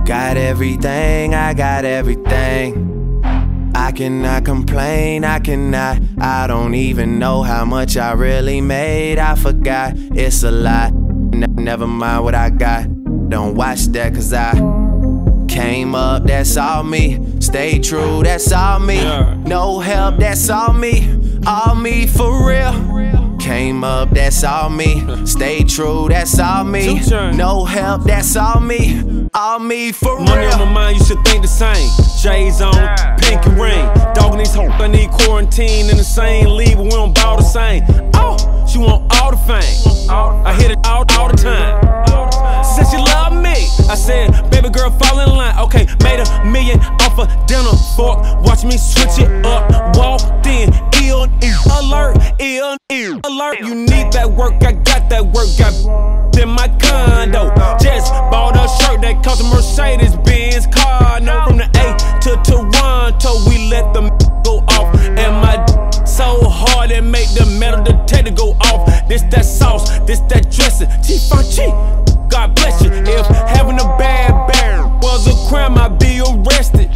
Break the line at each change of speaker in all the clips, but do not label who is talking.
Got everything, I got everything. I cannot complain, I cannot. I don't even know how much I really made. I forgot, it's a lot. Never mind what I got. Don't watch that, cause I came up, that's all me. Stay true, that's all me. No help, that's all me. All me for real. Came up, that's all me. Stay true, that's all me. No help, that's all me. All me for real.
Money on my mind, you should think the same. J's on, pink and ring. Dogging these hoes, I need quarantine in the same league, but we don't ball the same. Oh, she want all the fame. I hit it all the time. She said she love me. I said, baby girl, fall in line. Okay, made $1 million off a dinner fork. Watch me switch it up. Walked in, ill alert, ill alert. You need that work, I got that work. Got in my condo. Just bought a shirt that cost a Mercedes-Benz car. No, from the A to Toronto, we let them go off. And my so hard it make the metal detector go off. This that sauce, this that dressing. T-Funky, God bless you. If having a bad bear was a crime, I'd be arrested.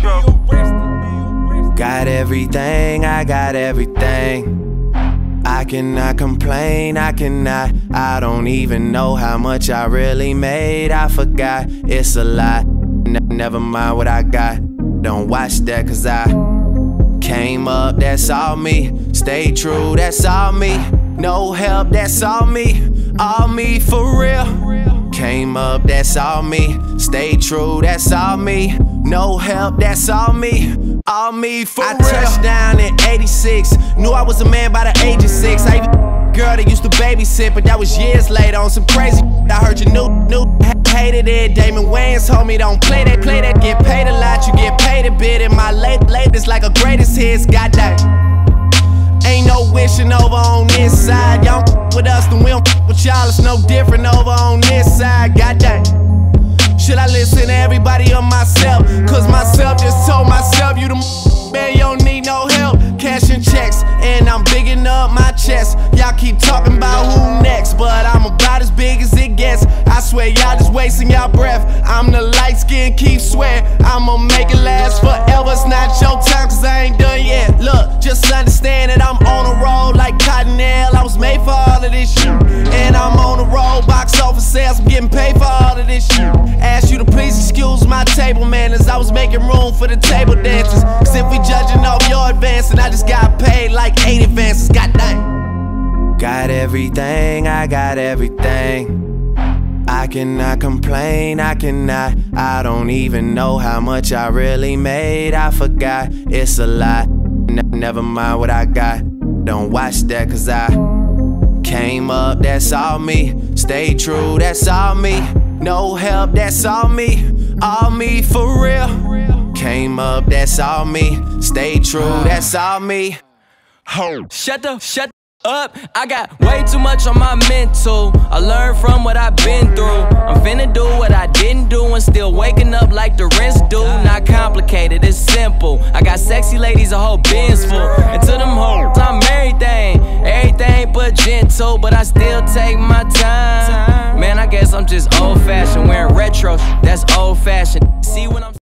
Got everything, I got everything. I cannot complain, I cannot. I don't even know how much I really made. I forgot, it's a lot. Never mind what I got. Don't watch that, cause I came up, that's all me. Stay true, that's all me. No help, that's all me. All me for real. Came up, that's all me. Stay true, that's all me. No help, that's all me. All me for real. I touched down in '86. Knew I was a man by the age of 6. I even girl that used to babysit, but that was years later on some crazy. I heard you knew, hated it. Damon Wayans told me don't play that. Get paid a lot, you get paid a bit. And my latest like a greatest hits. Goddamn. Ain't no wishing over on this side. Y'all with us, then we don't with y'all. It's no different over on this side. Goddamn. Should I listen to everybody or myself? Cause myself just told myself you the man, you don't need no help. Cashing checks, and I'm bigging up my chest. Y'all keep talking about who next, but I'm about as big as it gets. I swear y'all just wasting y'all breath. I'm the light skin, keep swear I'ma make it last forever. It's not your time, cause I ain't done yet. Look, just understand that I'm on a roll like Cottonelle. I was made for all of this shit, and I'm on a roll. Box office sales, I'm getting paid for all of this shit. Ask you to please excuse my table manners. I was making room for the table dancers. Cause if we judging off your advance, and I just got paid like 8 advances. Goddamn. Got everything, I got everything. I cannot complain, I cannot. I don't even know how much I really made. I forgot, it's a lot. Never mind what I got. Don't watch that, cause I came up, that's all me. Stay true, that's all me. No help, that's all me. All me for real. Came up, that's all me. Stay true, that's all me.
Shut up, I got way too much on my mental. I learned from what I've been through. I'm finna do what I didn't do and still waking up like the rest do. Not complicated, it's simple. I got sexy ladies, a whole bin's full. And to them hoes, I'm everything but gentle. But I still take my time. Man, I guess I'm just old-fashioned. Wearing retro, that's old-fashioned. See when I'm